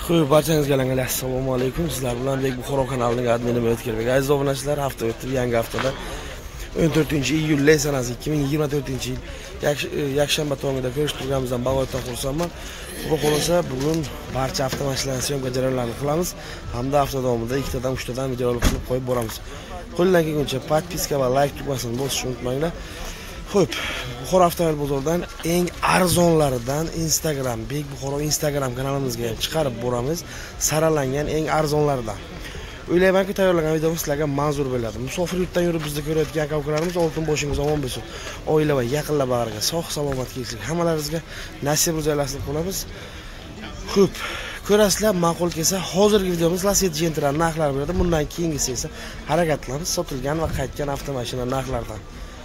Xo'p, barchangizga assalomu alaykum. Sizlar bilan Bek Buxoro kanalining admini Mehmet. Aziz obunachilar, hafta o'tib, yangi haftada 14-iyul sanasi 2024-yil yakshanba tongida ko'rish turganimizdan bag'oyatdan xursandman. Xudo xolasa bugun barcha avtomashinalarning syomka jarayonlarini qilamiz hamda hafta davomida 2 tadan 3 tadan videolar qilib qo'yib boramiz. Qo'ldan kelguncha podpiska va like tugmasini bosishni unutmanglar. Xo'p, Buxoro avtomobil bozoridan eng arzonlaridan Instagram, Bek Buxoro Instagram kanalimizga chiqarib boramiz. Saralangan eng arzonlaridan. O'ylaymanki, tayyorlagan videomiz sizlarga manzur bo'ladi. Musofir yurtdan yurib bizni ko'rayotgan aka-ukalarimiz oltin boshingiz omon bo'lsin. Oila va yaqinlar bag'riga sog' salomat kelsin. Hammalaringizga nasib ro'zalasin qilamiz. Xo'p, ko'rasizlar, ma'qul kelsa, hozirgi videomiz Lacetti Gentra narxlari beradi. Bundan keyingisi esa harakatlanib sotilgan va qaytgan avtomashina narxlaridan.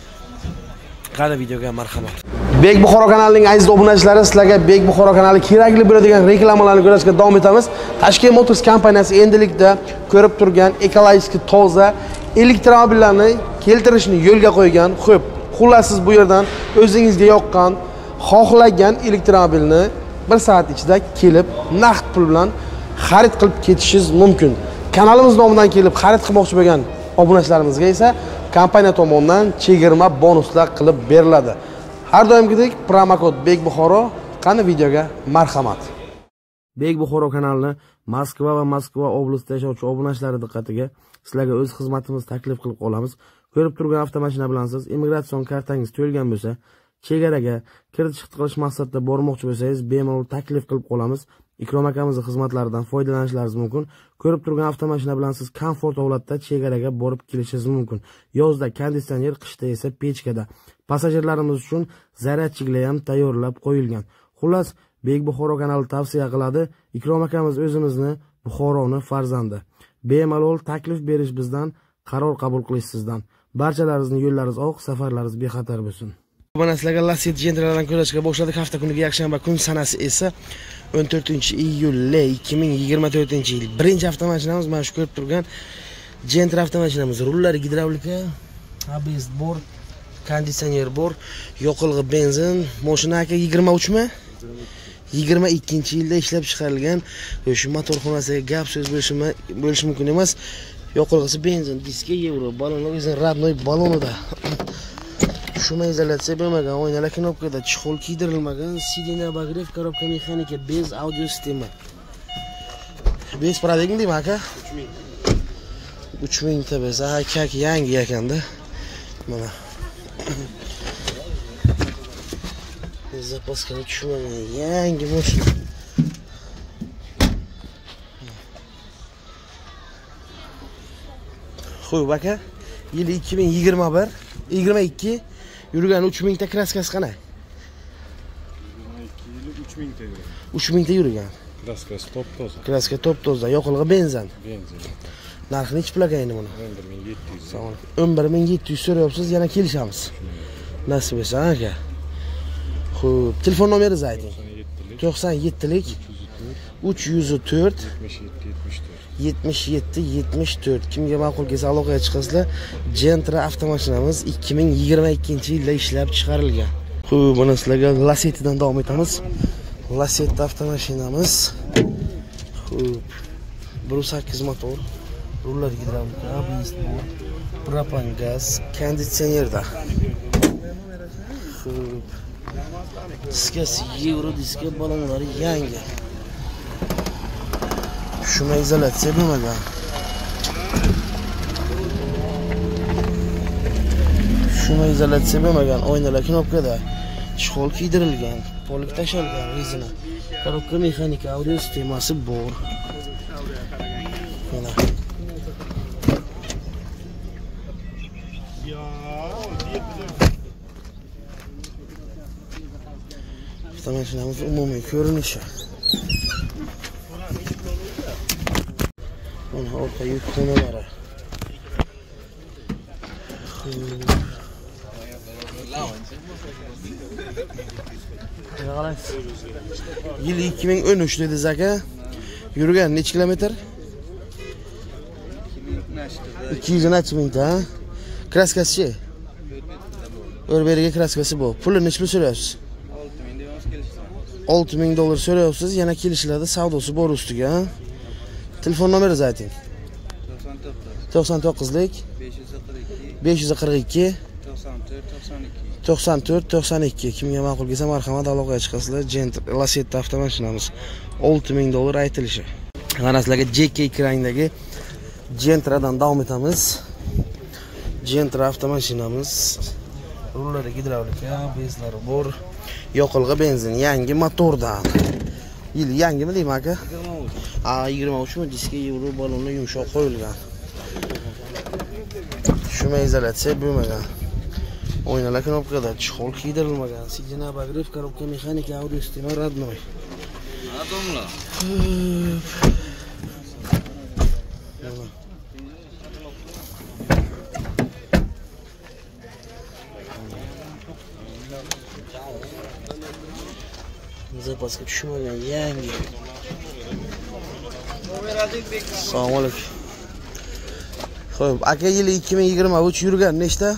Qani videoga marhamat. Bek Buxoro kanalining aziz obunachilari, sizlarga Bek Buxoro kanali kerakli bo'ladigan reklamalarni ko'rishga davom etamiz. Tashkent Motors kompaniyasi endilikda ko'rib turgan ekologik toza elektromobillarni keltirishni yo'lga qo'ygan. Xo'p, xullas siz bu yerdan o'zingizga yoqqan, xohlagan elektromobilni 1 soat ichida kelib, naqd pul bilan xarid qilib ketishingiz mumkin. Kanalimiz nomidan kelib xarid qilmoqchi bo'lgan obunachilarimizga esa kompaniya tomonidan chegirma bonuslar qilib beriladi. Har doimgidek promokod Bek Buxoro. Qani videoga marhamat. Bek Buxoro kanalini Moskva va Moskva oblastida yashovchi obunachilar diqqatiga sizlarga o'z xizmatimizni taklif qilib qolamiz. Ko'rib turgan avtomashina bilan siz immigratsion kartangiz to'lgan bo'lsa, chegaraga kirib-chiqib qilish maqsadida bormoqchi bo'lsangiz, bemalol taklif qilib qolamiz. Ikrom akamizning xizmatlaridan foydalanishlaringiz mumkin. Ko'rib turgan avtomashina bilan siz komfort holatda chegaraga borib kelishingiz mumkin. Yozda konditsioner, qishda esa pechkada. Passajirlarimiz uchun zaryadchilar ham tayyorlab qo'yilgan. Xullas, Bek Buxoro kanali tavsiya qiladi. Ikrom akamiz o'zimizni Buxoroning farzandi. Bemalol taklif berish bizdan, qaror qabul qilish sizdan. Barchalaringizning yo'llaringiz oq, safarlaringiz bexatar bo'lsin. Mana sizlarga Lacetti Gentra'dan ko'rishga boshladik. Hafta kuniga yakshanba kun sanasi esa 14-iyul 2024-yil. Birinchi avtomashinamiz mana shu ko'rib turgan Gentra avtomashinamiz. Rullari gidravlika, ABS bor, konditsioner bor, yoqilg'i benzin. Mashina aka 23 mi? 22-yilda ishlab chiqarilgan. Shu motorxonasiga gap so'z bo'lishi mumkin emas. Yoqilg'isi benzin, diski yevro, balonlar o'zini radnoy balonida. Shuma izolyatsiya bo'lmagan, oynalar knopkada, chexol kiydirilmagan, sidina bagrev, korobka mexanika, bez audio sistema. Bez pradegmi deymi aka? 3000 ta bez. Kak yangi ekanda. Mana. Zapaskani tushmagan yangi mashina. Xo'p aka, yili 2021, 22 yurgan 3000 ta kraskasi qana? 3000 ta yurgan. 3000 ta yurgan. Kraskasi top toza. Kraska top toza, yoqilg'i benzin. Benzin. Narxi nech pul ekan endi buni? 11700. 11700 so'rayapsiz, yana kelishamiz. Nasib etsa aka. Xo'p, telefon nomeringizni ayting. 97lik 304 77-74. Kimga ma'qul kelsa aloqaga chiqasizlar. Gentra avtomashinamiz 2022-yilda ishlab chiqarilgan. Xo'p, mana sizlarga Lacetti'dan davom etamiz. Lacetti avtomashinamiz. Xo'p, 1.8 motor, rullar gidravlika, ABS bor, propan gaz, konditsionerda. Xo'p, diskasi yevro diska, balonlari yangi. Shuma izolyatsiya bo'lmagan. Shuma izolyatsiya bo'lmagan, oynalar knopkada, chexol kiydirilgan, polik tashalgan, rezina, korobka mexanika, audio sistemasi bor. Mana. Avtomashinamiz umumiy ko'rinishi. Mana orqa yuk xonalari. Yil 2013 dedingiz aka. Yurgan necha kilometr? 200 mingta. Kraskasi-chi? O'rberiga kraskasi bor. Pulni necha pul so'rayapsiz? 6000 deymiz kelishsin. $6000 so'rayapsiz, yana kelishlarda savdosi bor ustiga. Telefon nomeringizni ayting. 99lik 542 94 92. Kimga ma'qul kelsa marhamat aloqaga chiqasizlar. Lacetti avtomashinamiz $6000 aytilishi. Mana sizlarga JK rangdagi Gentra'dan davom etamiz. Gentra avtomashinamiz. Rullari gidravlika, bezlari bor. Yoqilg'i benzin, yangi motordan. Yil yangimi deyman aka? 23 mi? Diska yevro balonlar yumshoq qo'yilgan. Shuma izolyatsiya bo'lmagan. O'ynalar knopkada chexol kiydirilmagan. Sidina bagrev, korobka mexanika, audio sistema родной. Adamlar. Запаska tushmagan yangi. Assalomu alaykum. Xo'p, aka yili 2023 yurgan nechta?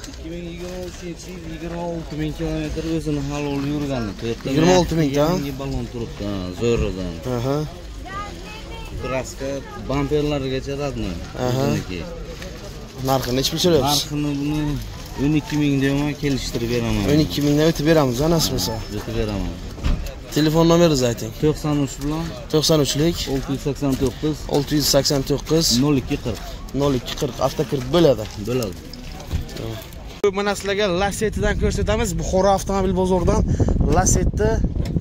2023-26 kilometr o'zini halol yurgani. 26 ta. Yangi balon turibdi, zo'ridan. Aha. Kraska bamperlarigacha radnoy. Narxi necha pul so'rayapsiz? Narxini buni 12000 deyman, kelishtirib beraman. 12000 dan o'tib beramiz, nasib bo'lsa. O'tib beraman. Telefon nomeringizni ayting. 93 bilan 93lik 689 689 0240 0240 avtokirt bo'ladi. Bo'ladi. Mana sizlarga Lacetti'dan ko'rsatamiz. Buxoro avtomobil bozoridan Lacetti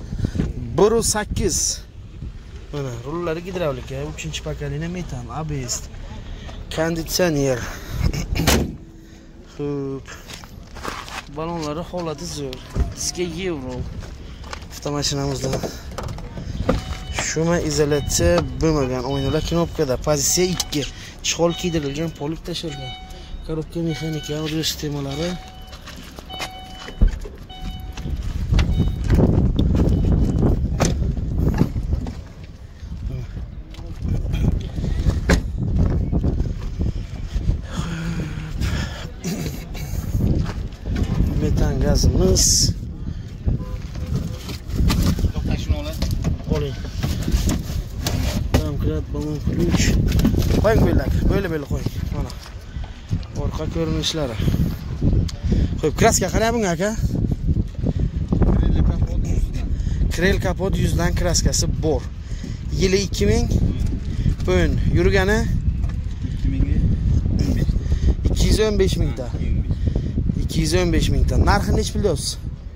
1.8. Mana rullari gidravlika, 3-pokoleniya metan, ABS, konditsioner. Xo'p. Balonlari holati zo'r. Diska yevro. Avtomashinamizda shuma izolyatsiya bo'lmagan, o'yinlar knopkada, pozitsiya 2, chexol kiydirilgan, polik tashilgan, korobka mexanika, audio sistemalari. Metan gazimiz. Balon ключ. Qo'ying bo'lak, bo'la qo'ying. Mana. Orqa ko'rinishlari. Xo'p, kraska qarang bunga aka. Krel kapot yuzdan kraskasi bor. Yili 2000. Ön yurgani 215 mingta. 215 mingta. Narxi nech pul deyapsiz?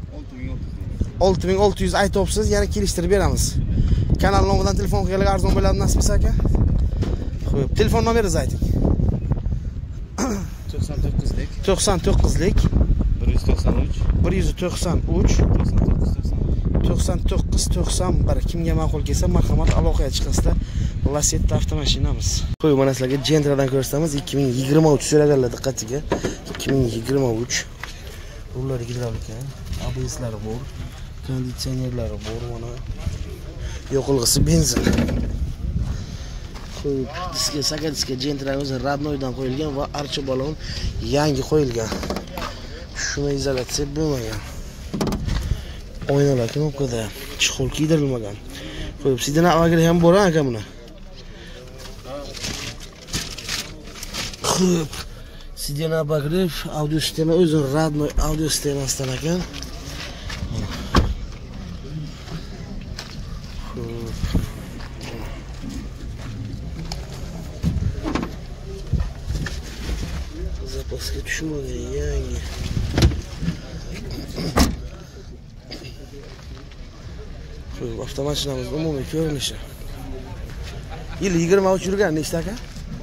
6600 aytibsiz, yana kelishtirib beramiz. Kanal nomidan telefon qilganlar arzon bo'ladi nasib etsa aka. Xo'p, telefon nomeringizni ayting. 99lik 193 kimga ma'qul kelsa marhamat aloqaga chiqasizlar. Lacetti avtomashinamiz. Qo'y, mana sizlarga Gentra'dan ko'rsatamiz. 2023 so'raganlar diqqatiga. 2023 rullari gidravlika, ABS'lari bor, konditsionerlari bor, mana yoqilg'isi benzin. Xo'p, diska Gentra o'zi radnoydan qo'yilgan va archa balon yangi qo'yilgan. Shuna izolyatsiya bo'lmagan. Oynalar knopkada, chexol kiydirilmagan. Xo'p, sidina avagri ham bor aka buni. Xo'p, sidina avagri audio sistema o'zi radnoy audio sistemasidan ekan. Zapaska tushmagan yangi. Xo'p, avtomashinamiz umumiy ko'rinishi. Yil 23 yurgan nechta aka?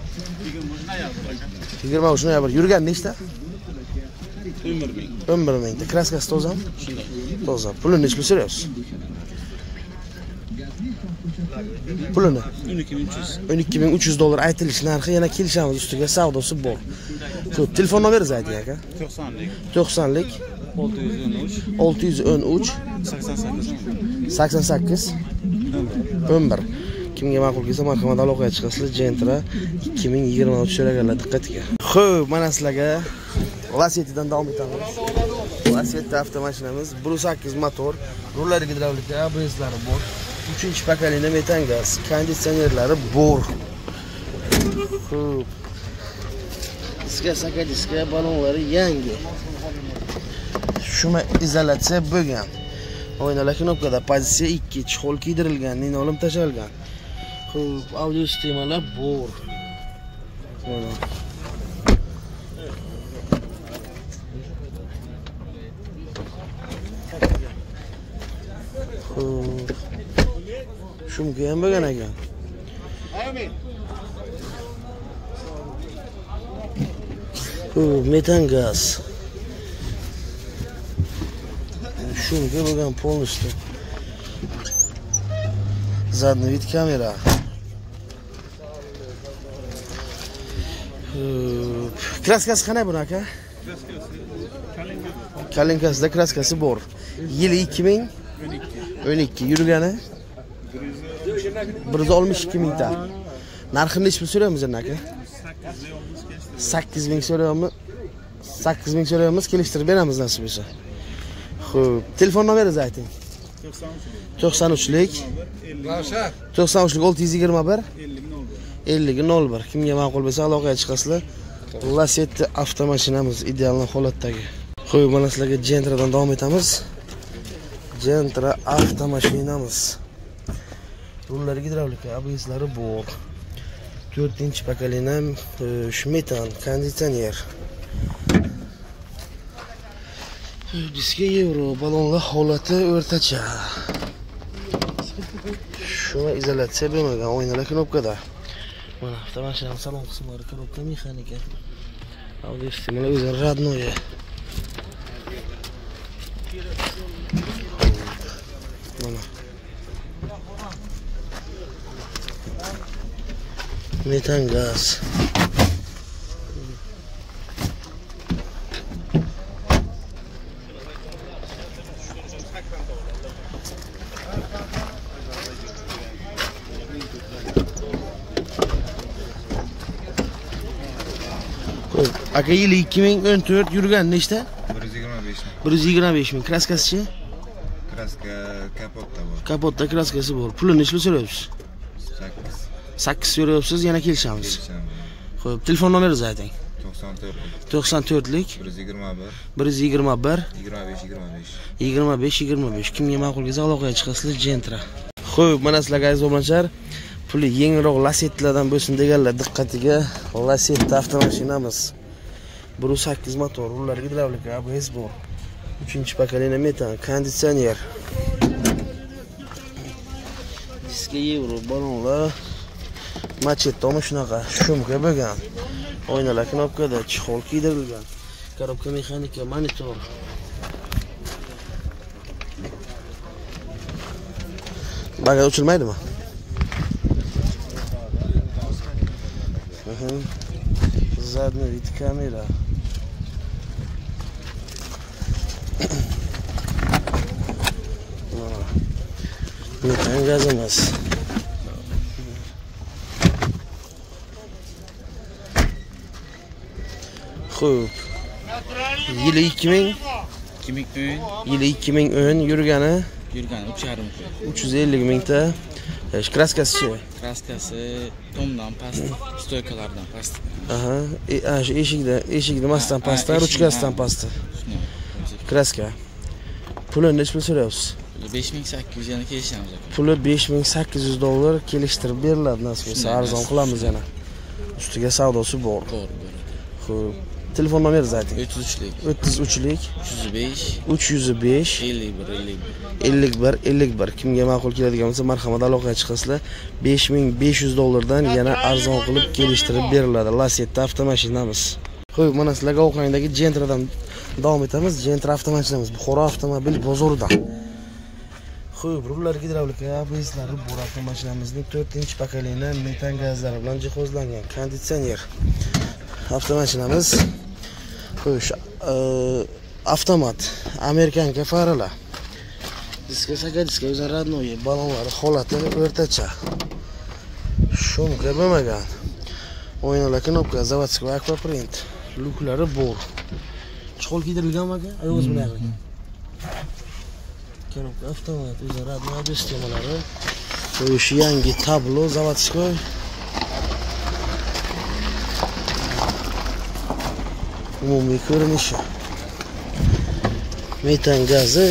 23 noyabr yurgan nechta? 11000 ta. Kraskasi tozami? Toza. Pulini nech pul so'rayapsiz? Pulini 12300 dollar aytilish narxi, yana kelishamiz ustiga savdosi bor. Xo'p, telefon nomeringizni ayting aka. 90lik 613 88 11. Kimga ma'qul kelsa marhamat aloqaga chiqasizlar. Gentra 2023 so'raganlar diqqatiga. Xo'p, mana sizlarga Lacetti'dan davom etamiz. Lasetti avtomashinamiz 1.8 motor, rullari gidravlika, ABS'lari bor. 3-pokoleniya metan gaz, konditsionerlari bor. Xo'p. Diska, diska, balonlari yangi. Shuma izolyatsiya bo'lgan. Oynalar knopkada pozitsiya 2, chexol kiydirilgan, linoleum tashalgan. Xo'p, audio sistemalar bor. Mana. Xo'p. Shumga ham bo'lgan ekan. Metan gaz. Shumga bo'lgan полностью. Задний вид kamera. Kraskasi qanday buni aka? Kalinkasida kraskasi bor. Yili 2012. Yurgani 162 mingta. Narxini nechta so'raymiz aka? 8 ming so'rayapmiz. 8 ming so'rayapmiz, kelishtirib beramiz nasib bo'lsa. Xo'p, telefon nomeringizni ayting. 93lik 621 5001. Kimga ma'qul bo'lsa aloqaga chiqasizlar. Lasetti avtomashinamiz ideal holatdagi. Xo'p, mana sizlarga Gentra'dan davom etamiz. Gentra avtomashinamiz. Rullari gidravlika, ABS'lari bor. 4-pokoleniya metan, konditsioner. Diska Euro, balonlar holati o'rtacha. Shuna izolyatsiya bo'lmagan, oynalar knopkada. Mana avtomashinamiz salon qismlari knopka mexanika. Audio sistemalar o'zi radnoye. Mana. Metan gaz. Aka yili 2014 yurgan nechta? 125 ming. Kraskasi-chi? Kraska kapotda bor. Kapotda kraskasi bor. Pulini nechta so'rayapsiz? 8 so'rayapsiz, yana kelishamiz. Xo'p, telefon nomeringizni ayting. 94lik 121 25. Kimga ma'qul kelsa aloqaga chiqasizlar Gentra. Xo'p, mana sizlarga aziz obunachilar, puli yengilroq Lasettilardan bo'lsin deganlar diqqatiga, Lasetti avtomashinamiz 1.8 motor, rullari gidravlika, ABS bor. 3-pokoleniya metan, konditsioner. Diska Euro, balonlar, machettomi shunaqa, shumka bo'lgan. Oynalar knopkada, chexol kiydirilgan. Korobka mexanika, monitor. Bagaj ochilmaydimi? Задний вид kamera. Metan gazimiz. Xo'p. Yili 2010 yurgani 350 mingta. Kraskasi-chi? Kraskasi tomdan past, stoykalardan past. Aha, shu eshikda masdan pastda, ruchkasidan pastda. Kraska. Pulini nech pul so'rayapsiz? 5800 yana kelishamiz aka. Puli $5800 kelishtirib beriladi nasib bo'lsa, arzon qilamiz yana. Ustiga savdosi bor. Xo'p, telefon nomeringizni ayting. 33lik 305 51. Kimga ma'qul keladigan bo'lsa marhamat aloqaga chiqasizlar. $5500 dan yana arzon qilib kelishtirib beriladi. Lasetti avtomashinamiz. Xo'p, mana sizlarga Oqayndagi Gentra'dan davom etamiz. Gentra avtomashinamiz Buxoro avtomobil bozoridan. Xo'p, rullari gidravlika, ABS'lari bor avtomashinamizning 4-pokoleniya metan gazlari bilan jihozlangan, konditsioner. Avtomashinamiz xo'sh, avtomat, Amerikanka faralar. Diska o'zi radnoye, balonlari holati o'rtacha. Shumka bo'lmagan. Oynalar knopka, zavodskiy aquaprint. Luklari bor. Chiqol kiydirilganmi aka? Ayog'iz bilan yaqin. Korobka avtomat, o'zi radiolar sistemalari. Qo'yishi yangi tablo, zavodskoy. Umumiy ko'rinishi. Metan gazi.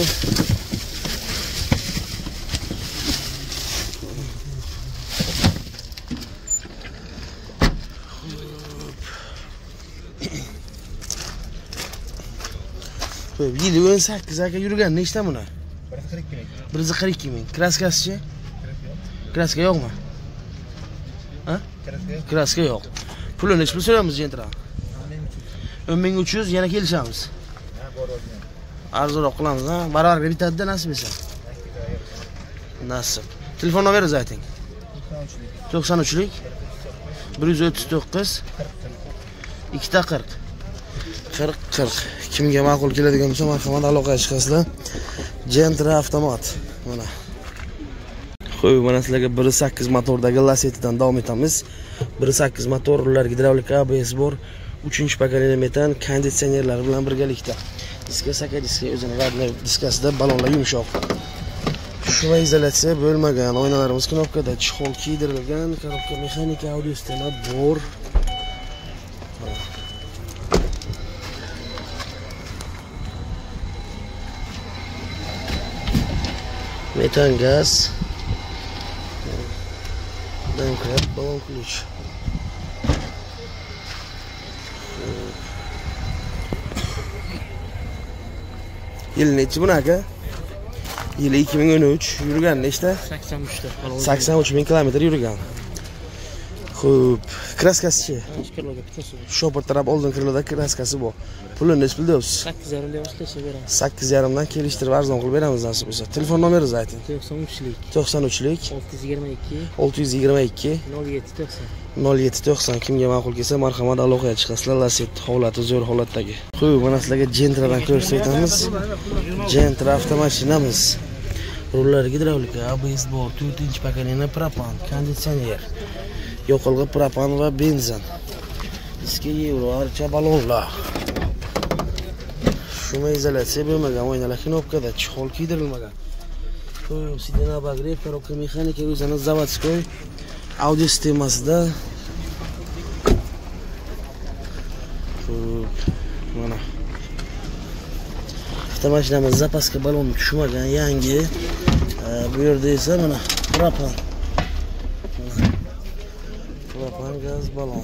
Yili 18 aka yurgan nechta buni? 142 ming. Kraskasi-chi? Kraska yo'qmi? Ha? Kraska yo'q. Pulini nech pul so'raymiz jentra? 10300 yana kelishamiz. Arzonroq qilamiz, ha? Barobar bitadi nasib etsa. Nasib. Telefon nomeringizni ayting. 93lik 139 2 40. Kimga ma'qul keladigan bo'lsa, marhamat aloqaga chiqasizlar. Gentra avtomat. Mana. Xo'p, mana sizlarga 1.8 motordagi Lasettidan davom etamiz. 1.8 motorlar gidravlika, ABS bor. 3-pokoleniya metan konditsionerlar bilan birgalikda. Diska saka diska o'zini radli diskasida balonlar yumshoq. Shuva izolyatsiya bo'lmagan, oynalarimiz knopkada, chexol kiydirilgan, korobka mexanika, audio sistema bor. Metan gaz. Dankrab balon ключ. Yil nechi buni aka? Yil 2013 yurgan nechta? 83 ta. 83 ming kilometr yurgan. Xo'p, kraskasi-chi? Kirloga pichasi. Shopir taraf oldin kirloda kraskasi bor. Pulini nech pul deyapsiz? 8,5 dan boshlashga beramiz. 8,5 dan kelishtirib arzon qilib beramiz nasib etsa. Telefon nomeringizni ayting. 93lik 622 0790 kimga ma'qul kelsa marhamat aloqaga chiqasizlar. Lasetti holati zo'r holatdagi. Xo'p, mana sizlarga Gentradan ko'rsatamiz. Gentra avtomashinamiz. Rullar gidravlika, ABS bor, 4-pokoleniya propan, konditsioner. Yoqilg'i propan va benzin. Diska Euro, archa balonlar. Shuma izolyatsiya bo'lmagan, oynalar knopkada, chexol kiydirilmagan. Xo'p, sidena bagrev, korobka mexanika, o'zini zavodskoy, audio sistemasida. Xo'p, mana. Avtomashinamiz zapaska balon tushmagan, yangi. Bu yerda esa mana propan. Propan gaz balon.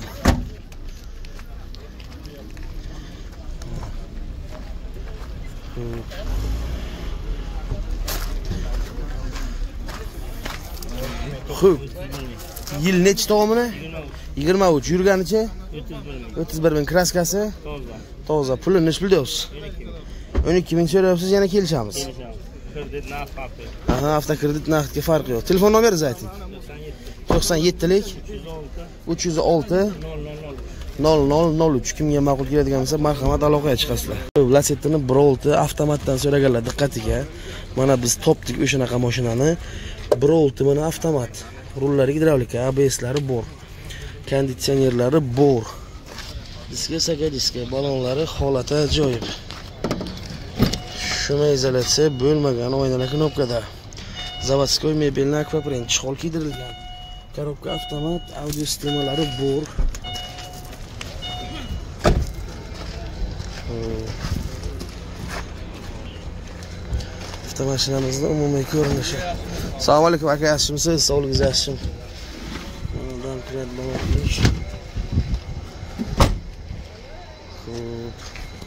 Xo'p. Yil nechi tomoni? 23 yurganicha? 31 ming. Kraskasi? Toza. Pulini nech pul deyapsiz? 12 ming so'rayapsiz, yana kelishamiz. Kredit narx farqi. Aha, avtokredit narxga farqi yo'q. Telefon nomeringizni ayting. 97lik 306 0003 kimga ma'qul keladigan bo'lsa marhamat aloqaga chiqasizlar. Lasettining Brolti avtomatdan so'raganlar diqqatiga. Mana biz topdik o'shanaqa mashinani. Brolti mana avtomat. Rullari gidravlika, ABSlari bor. Konditsionerlari bor. Diska saka diska, balonlari holati ajoyib. Shuma izolyatsiya bo'lmagan, oynalar knopkada. Zavodskoy mebelni akvaprint, chexol kiydirilgan. Korobka avtomat, audio sistemalari bor. Avtomashinamizning umumiy ko'rinishi. Assalomu alaykum aka, yaxshimisiz? Sog'ligingiz yaxshimi? Bundan kirat balon qilish. Xo'p.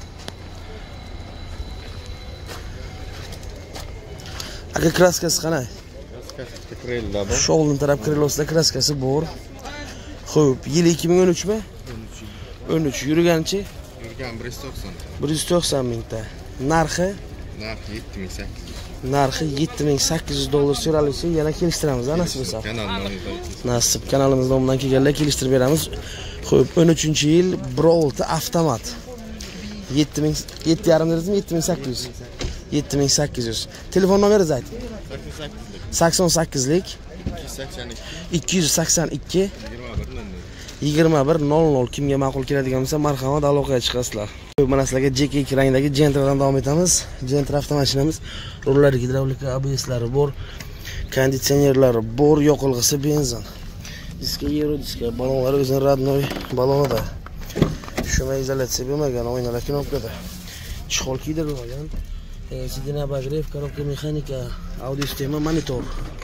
Aka kraskasi qanday? Kraskasi krelda bor. Shu oldin taraf krelosida kraskasi bor. Xo'p, yil 2013 mi? 13 yurganchi? Yurgan 190. 190 mingta. Narxi? Narxi 7800. Narxi $7800 so'ralsa, yana kelishtiramiz, nasib etsa. Nasib kanalimiz nomidan kelganlar kelishtirib beramiz. Xo'p, 13-yil Brolti avtomat. 7,5 dedingizmi? 7800. 7800. Telefon nomeringizni ayting. 88lik 282 2100 kimga ma'qul keladigan bo'lsa marhamat aloqaga chiqasizlar. Mana sizlarga JK rangdagi Gentradan davom etamiz. Gentra avtomashinamiz, rullari gidravlika, ABS'lari bor, konditsionerlari bor, yoqilg'isi benzin. Diska Euro diska, balonlari o'zining radnoy balonida. Shuma izolyatsiya bo'lmagan, oynalar knopkada. Chihol kiydirilmagan. Sidina bagrev, korobka mexanika, audio sistema, monitor.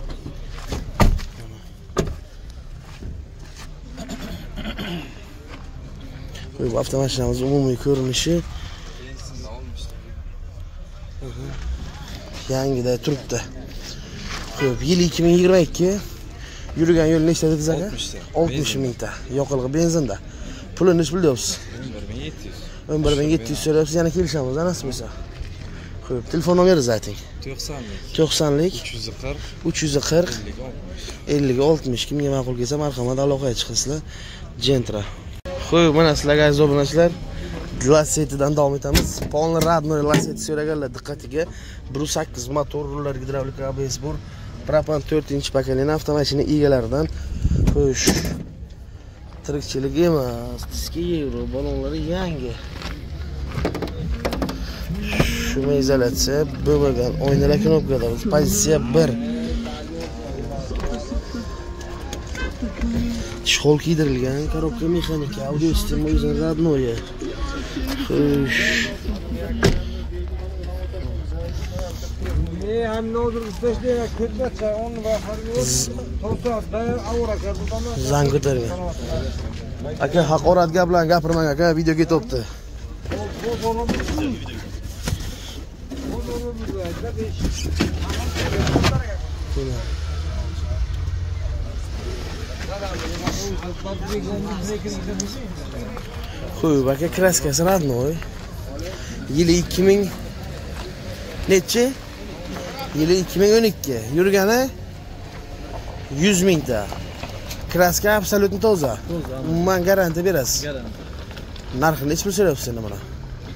Bu avtomashinamiz umumiy ko'rinishi yangida turibdi. Xo'p, yil 2022. Yurgan yo'l nechta dedingiz aka? 60 mingta. Yoqilg'i benzinda. Pulini nech pul deyapsiz? 11700 so'rayapsiz, yana kelishamiz, anasimiz. Xo'p, telefon nomeringizni ayting. 90lik 340 50 60. Kimga ma'qul kelsa marhamat aloqaga chiqasizlar. Gentra. Xo'p, mana sizlarga aziz obunachilar, Lasettidan davom etamiz. Polni radnoy Lasetti so'raganlar diqqatiga. 1.8 motor, rullar gidravlika, ABS bor. Propan 4-pokoleniya avtomashina egalaridan. Xo'sh. Tirikchilik emas, diska Euro, balonlari yangi. Shuma izolyatsiya bo'lmagan, oynalar knopkada, pozitsiya 1. Chihol kiydirilgan, korobka mexanika, audio sistema o'zining radnoyi. Xo'sh. Zang ko'targan. Aka, haqorat gap bilan gapirmang aka, video ketyapti. Xo'p, aka, kraskasi radnoy. Yili 2000 nechi? Yili 2012. Yurgani 100 mingta. Kraska absolutni toza. Umuman garantiya berasiz. Narxini nech pul so'rayapsiz endi buni?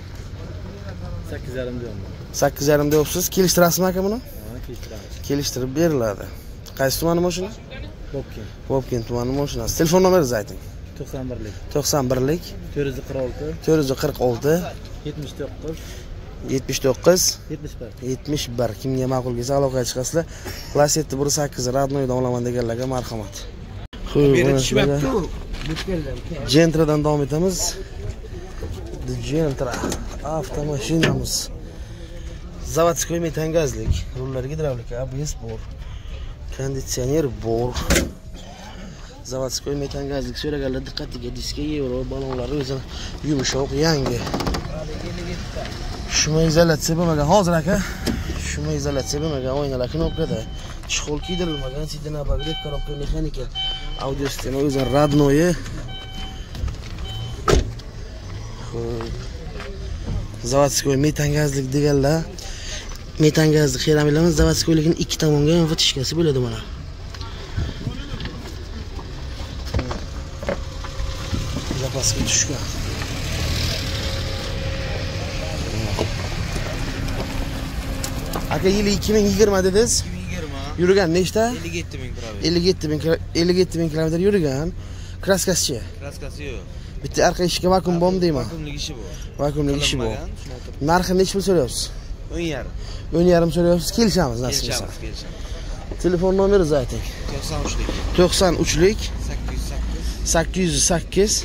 8,5 deyapman. 8,5 deyapsiz. Kelishtirasizmi aka buni? Ha, kelishtiramiz. Kelishtirib beriladi. Qaysi tumanning mashina? Bobkin. Bobkin tumanining mashinasi. Telefon nomeringizni ayting. 91lik 91lik 446 446 79 79 71. 71. Kimga ma'qul kelsa aloqaga chiqasizlar. Lasetti 1.8 radnoyda olaman deganlarga marhamat. Xo'p, Gentradan davom etamiz. Gentra avtomashinamiz. Zavodskoy metan gazlik, rullar gidravlika, ABS bor. Konditsioner bor. Zavodskoy metan gazlik so'raganlar diqqatiga, diska Euro, balonlari o'zi yumshoq, yangi. Shuma izolyatsiya bo'lmagan, hozir aka. Shuma izolyatsiya bo'lmagan, oynalar knopkada. Chihol kiydirilmagan, sidina bagrev, korobka mexanika, audio sistema o'zi radnoyi. Xo'p. Zavodskoy metan gazlik deganlar, metan gazni xeram bilamiz, zavodskoylikning ikki tomonga ham vtishkasi bo'ladi mana. Zapasga tushgan. Aka, yili 2020 dedingiz? 2020. Yurgan nechta? 57 ming kilometr. 57 ming kilometr yurgan. Kraskasi-chi? Kraskasi yo'q. Bitta arqa eshikka vakuum bormi deyman? Vakuumlik ishi bor. Vakuumlik ishi bor. Narxi nech pul so'rayapsiz? 10,5. 10,5 so'rayapsiz. Kelishamiz nasib bo'lsa. Kelishamiz. Telefon nomeringizni ayting. 93lik 93lik 808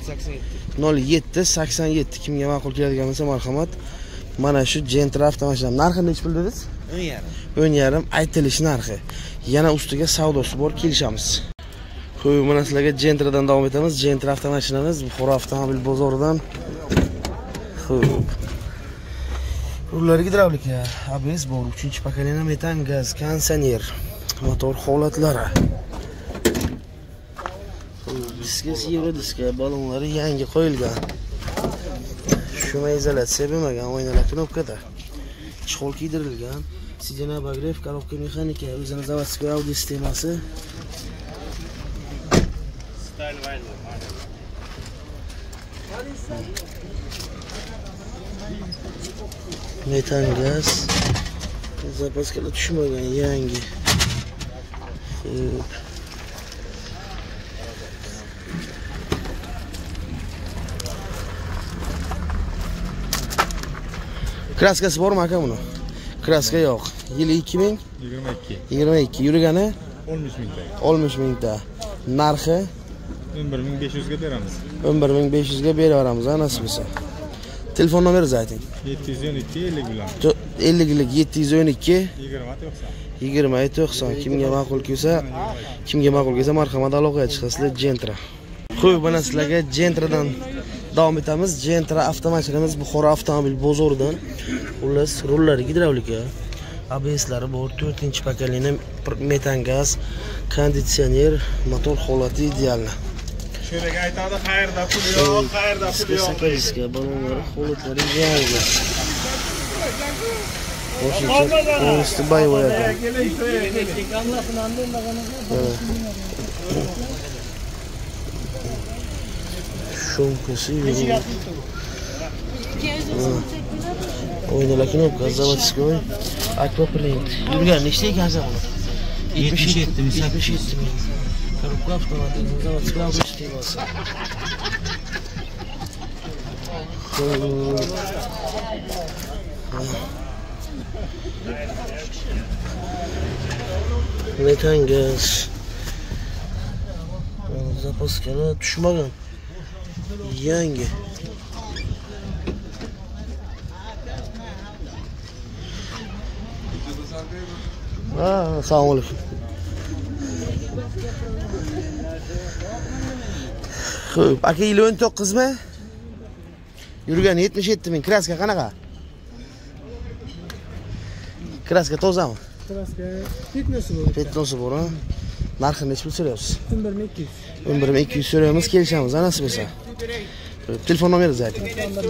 0787. Kimga ma'qul keladigan bo'lsa marhamat. Mana shu Gentra avtomashina. Narxi nech pul dedingiz? 10,5. 10,5 aytilish narxi. Yana ustiga savdosi bor, kelishamiz. Xo'p, mana sizlarga Gentradan davom etamiz. Gentra avtomashinamiz Buxoro avtomobil bozoridan. Xo'p. Rullar gidravlika, ABS bor, 3-pokoleniya metan gaz, konditsioner, motor holatlari. Diska Euro diska, balonlari yangi qo'yilgan. Shuma izolyatsiya bo'lmagan, oynalar knopkada. Chihol kiydirilgan, sidina bagrev, korobka mexanika, o'zining zavodskoy audio sistemasi. Metan gaz, zapaskalar tushmagan, yangi. Kraskasi bormi aka buni? Kraska yo'q. Yili 2000? 22. 22. Yurgani 13 mingta. 60 mingta. Narxi 11500 ga beramiz. 11500 ga beraveramiz, nasib bo'lsa. Telefon nomeringizni ayting. 712 50 bilan. 50lik 712 20 90. Kimga ma'qul kelsa, marhamat aloqaga chiqasizlar. Gentra. Xo'p, mana sizlarga Gentradan davom etamiz. Gentra avtomashinamiz Buxoro avtomobil bozoridan. Xullas, rullari gidravlika, ABS'lari bor, 4-pokoleniya metan gaz, konditsioner, motor holati ideal. Sho'raga aytadi, qayerda pul yo'q, qayerda pul yo'q. Sakizga balonlari holatlari yangi. Qo'shimcha polnosti boyvoy ekan. Shumkasi oynalar knopka, заводской, акваплинт. Yurgan nechta ekansan buni? 77 ming. Коробка avtomatik, заводской обычный bo'lsa. Metan gaz. Zapaskalar tushmagan. Yangi. Assalomu alaykum. Xo'p, aka yili 19 mi? Yurgan 77 ming. Kraska qanaqa? Kraska tozami? Kraska fitnesi bor. Fitnesi bor, ha? Narxi nech pul so'rayapsiz? 11200. 11200 so'raymiz, kelishamiz, nasib bo'lsa. Telefon nomeringizni ayting.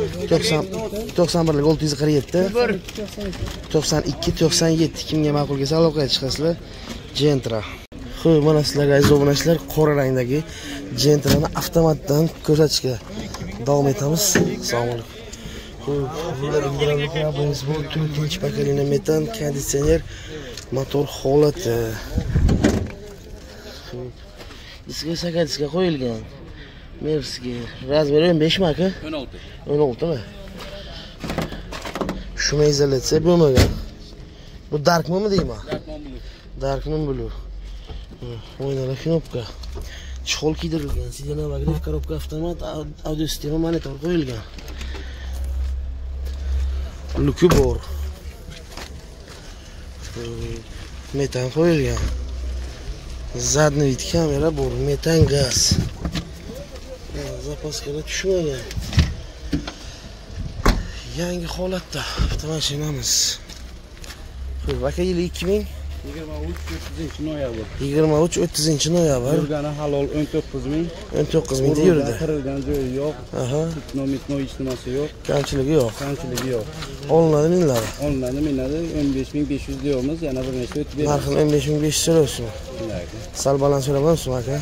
91 647 92 97. Kimga ma'qul kelsa aloqaga chiqasizlar. Gentra. Xo'p, mana sizlarga aziz obunachilar, qora rangdagi Gentrani avtomatdan ko'rsatishga davom etamiz. Assalomu alaykum. Xo'p, bularning birortasi bu 4-pokoleniya metan konditsioner, motor holati. Diska sakatga qo'yilgan. Mersiga razmer 15 mi aka? 16 mi? Shuma izolyatsiya bo'lmagan. Bu darkmi deyman? Darkmi blue. Oynalar knopka. Chol kiydirilgan. Sidenomagraf, коробка avtomat, audio sistema, monitor qo'yilgan. Luki bor. Metan qo'yilgan. Zadniy vid kamera bor, metan gaz. Zapaskalar tushmagan. Yangi holatda avtomashinamiz. Xo'p, aka yili 2000 noyabr. 23-30-noyabr. Yurgani halol 19 ming. 19 mingda yurdi. Qirilgan joyi yo'q. Aha. Mitno hech nimasi yo'q. Kamchiligi yo'q. Kamchiligi yo'q. Olinadi minlari. Olinadi minadi 15500 deymiz. Yana bir nechta o'tib beramiz. Narxini 15500 so'raysizmi? Sal baland so'ramansiz aka?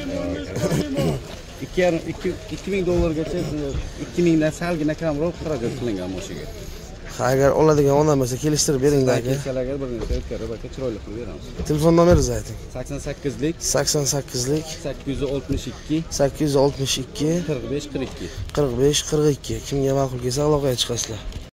2000 dollargacha 2000 dan salgina kamroq xarajat qilingan mashinaga. Agar oladigan odam bo'lsa kelishtirib bering aka. Kechalarga bir nechta o'tkazib aka chiroyli qilib beramiz. Telefon nomeringizni ayting. 88lik 88lik 862 862 45 42. 45 42. Kimga ma'qul kelsa aloqaga chiqasizlar.